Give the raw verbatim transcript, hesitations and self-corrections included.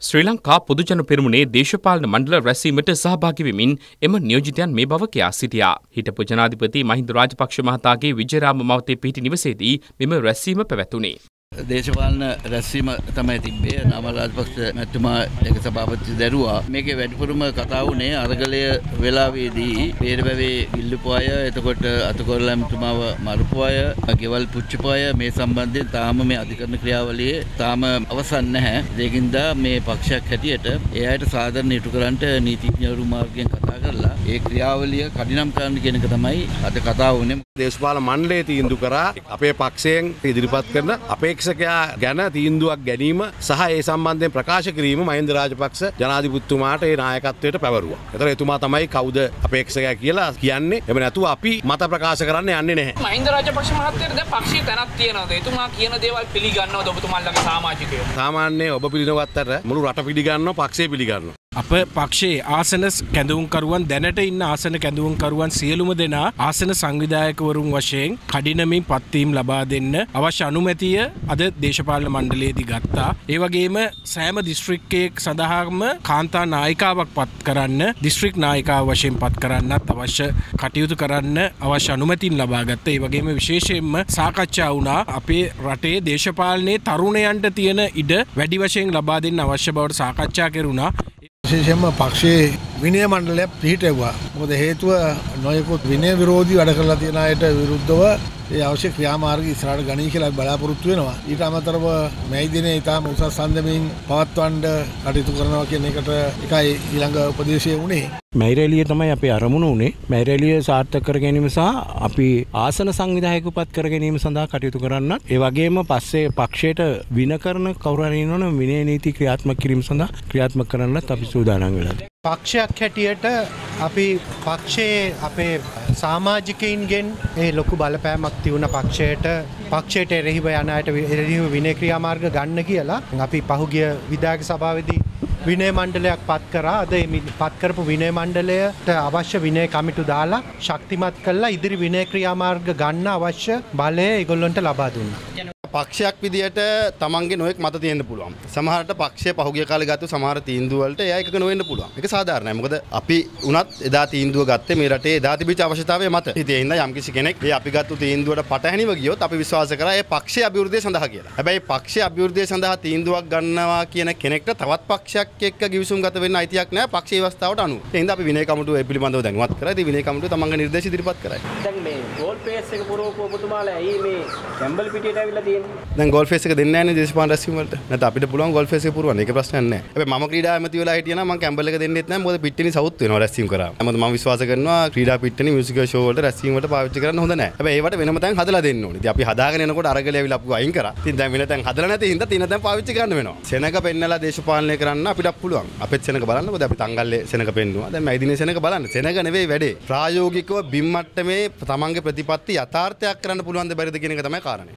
ශ්‍රී ලංකා පොදුජන පෙරමුණේ දේශපාලන මණ්ඩල රැස්වීමට සහභාගී වෙමින් එම නියෝජිතයන් මේ බව කියා සිටියා. හිටපු ජනාධිපති මහින්ද රාජපක්ෂ මහතාගේ විජයරාම මවතේ පිහිටි නිවසේදී මෙම රැස්වීම පැවැතුණේ. දේශපාලන රැස්වීම තමයි තිබ්බේ. නාමල් රාජපක්ෂ මැතිතුමා ඒක සභාපති දැරුවා. මේකේ වැඩිපුරම කතා වුණේ අරගලය වෙලාවේදී පේරබැවේ ඉල්ලුපු අය, එතකොට අතකොල්ලම්තුමාව මරපු අය, ගෙවල් පුච්චපු අය මේ සම්බන්ධයෙන් තාම මේ අධිකරණ ක්‍රියාවලියේ තාම අවසන් නැහැ. ඒකින්ද මේ පක්ෂයක් හැටියට ඒ අයට සාධාරණ ඉටු කරන්නට නීතිඥවරු මාර්ගයෙන් කතා කරලා ඒ ක්‍රියාවලිය කඩිනම් කරන්න කියන එක තමයි අද කතා වුණේ. දේශපාලන මණ්ඩලයේ තීන්දුව කරා අපේ පක්ෂයෙන් ඉදිරිපත් කරන අපේක්ෂකයා ගැන තීන්දුවක් ගැනීම සහ ඒ සම්බන්ධයෙන් ප්‍රකාශ කිරීම මහින්ද රාජපක්ෂ ජනාධිපතිතුමාට ඒ නායකත්වයට පැවරුවා. ඒතර එතුමා තමයි කවුද අපේක්ෂකයා කියලා කියන්නේ. එහෙම නැතුව අපි මත ප්‍රකාශ කරන්න යන්නේ නැහැ. මහින්ද රාජපක්ෂ මහත්තයාට දැන් පක්ෂයේ තැනක් තියෙනවද? එතුමා කියන දේවල් පිළිගන්නවද ඔබතුමාලගේ සමාජිකයෝ? සාමාන්‍ය ඔබ පිළිනවත්තට මුළු රට පිළිගන්නවා, පක්ෂය පිළිගන්නවා. අප පක්ෂයේ ආසන කැඳවුම්කරුවන් දැනට ඉන්න ආසන කැඳවුම්කරුවන් සියලුම දෙනා ආසන සංවිධායකවරුන් වශයෙන් කඩිනමින් පත්වීම් ලබා දෙන්න අවශ්‍ය අනුමැතිය අද දේශපාලන මණ්ඩලයේදී ගත්තා. ඒ වගේම සෑම දිස්ත්‍රික්කයක සඳහාම කාන්තා නායිකාවක් පත් කරන්න, දිස්ත්‍රික් නායිකාව වශයෙන් පත් කරන්නත් අවශ්‍ය කටයුතු කරන්න අවශ්‍ය අනුමැතින් ලබා ගත්තා. ඒ වගේම විශේෂයෙන්ම සාකච්ඡා වුණා අපේ රටේ දේශපාලනයේ තරුණයන්ට තියෙන ඉඩ වැඩි වශයෙන් ලබා දෙන්න අවශ්‍ය බවට සාකච්ඡා කෙරුණා. විශේෂයෙන්ම පක්ෂයේ විනය මණ්ඩලයක් පිහිටෙව්වා. මොකද හේතුව නොයෙකුත් විනය විරෝධී වැඩ කරලා තියෙන අයට විරුද්ධව ඒ අවශ්‍ය ක්‍රියාමාර්ග ඉස්සරහට ගනී කියලා බලාපොරොත්තු වෙනවා. ඊට අමතරව මේ දිනේ ඊටම උසස් සම්දමින් පවත්වන්න කටයුතු කරනවා කියන එකට එකයි ඊළඟ උපදේශය වුණේ. මෛරැලිය තමයි අපේ අරමුණ උනේ. මෛරැලිය සාර්ථක කර ගැනීම සහ අපි ආසන සංවිධායක උපත් කර ගැනීම සඳහා කටයුතු කරන්නත්, ඒ වගේම පස්සේ පක්ෂයට වින කරන කවුරු හරි ඉන්නවනම් විනය නීති ක්‍රියාත්මක කිරීම සඳහා ක්‍රියාත්මක කරන්නත් අපි සූදානම් වෙලා. පක්ෂයක් හැටියට අපි පක්ෂයේ අපේ සමාජිකයින්ගෙන් ඒ ලොකු බලපෑමක් තියුණ පක්ෂයට පක්ෂයට එරෙහිව යන අයට එරෙහිව විනය ක්‍රියාමාර්ග ගන්න කියලා අපි පහුගිය විධායක සභාවේදී විනය මණ්ඩලයක් පත් කරා. අද මේ පත් කරපු විනය මණ්ඩලයට අවශ්‍ය විනය කමිටු දාලා ශක්තිමත් කළා ඉදිරි විනය ක්‍රියාමාර්ග ගන්න අවශ්‍ය බලය ඒගොල්ලොන්ට ලබා දුන්නා. පක්ෂයක් විදියට තමන්ගේ නොයෙක් මත තියෙන්න පුළුවන්. සමහරට පක්ෂය පහුගිය කාලේ ගත්ත සමහර තීන්දුව වලට එයා එකක නොවෙන්න පුළුවන්. ඒක සාධාරණයි. මොකද අපි උනත් එදා තීන්දුව ගත්තේ මේ රටේ එදා තිබිච්ච අවශ්‍යතාවය මත. ඉතින් ඒ හින්දා යම්කිසි කෙනෙක් මේ අපි ගත්ත තීන්දුවට පටහැනිව ගියොත් අපි විශ්වාස කරා ඒ පක්ෂයේ අභිවෘද්ධිය සඳහා කියලා. හැබැයි පක්ෂයේ අභිවෘද්ධිය සඳහා තීන්දුවක් ගන්නවා කියන කෙනෙක්ට තවත් පක්ෂයක් එක්ක ගිවිසුම් ගත වෙන්න අයිතියක් නැහැ පක්ෂයේ ව්‍යවස්ථාවට අනුව. ඒ හින්දා අපි විනය කමිටුව ඒ පිළිබඳව දැනුවත් කරා. ඉතින් විනය කමිටුව තමන්ගේ නිර්දේශ ඉදිරිපත් කරා. දැන් මේ ගෝල් පේස් එක පුරවපු ඔබතුමාලා ඇයි මේ කැම්බල් පිටියට ඇවිල්ලා තියෙන්නේ? දැන් ගෝල් පේස් එක දෙන්නේ නැහැ නේ දේශපාලන රැස්වීම වලට. නැත්නම් අපිට පුළුවන් ගෝල් පේස් එක පුරවන්න. ඒක ප්‍රශ්නයක් නැහැ. හැබැයි මම ක්‍රීඩා ඇමති වෙලා හිටියා නම් මම කැම්බල් එක දෙන්නෙත් නැහැ. මොකද පිටිනේ සවුත් වෙනවා රැස්වීම කරා. මොකද මම විශ්වාස කරනවා ක්‍රීඩා පිටිනේ මියුසිකල් ෂෝ වලට රැස්වීම වලට පාවිච්චි කරන්න හොඳ නැහැ. හැබැයි ඒවට වෙනම තැන් හදලා දෙන්න ඕනේ. ඉතින් අපි හදාගෙන එනකොට අරගලේ ඇවිල්ලා අපි අයින් කරා. ඉතින් දැන් වෙන තැන් හදලා නැති හින්දා තියෙන තැන් පාවිච්චි කරන්න වෙනවා. සෙනඟ පෙන්නලා දේශපාලනය කරන්න අපිට පුළුවන්. අපෙත් සෙනඟ බලන්න. මොකද අපි තංගල්ලේ සෙනඟ පෙන්නුවා. දැන් මේ දිනේ සෙනඟ බලන්න. සෙනඟ නෙවෙයි වැඩේ. ප්‍රායෝගිකව බිම් මට්ටමේ තමන්ගේ ප්‍රතිපත්ති යථාර්ථයක් කරන්න පුළුවන් ද බැරිද කියන එක තමයි කාරණේ.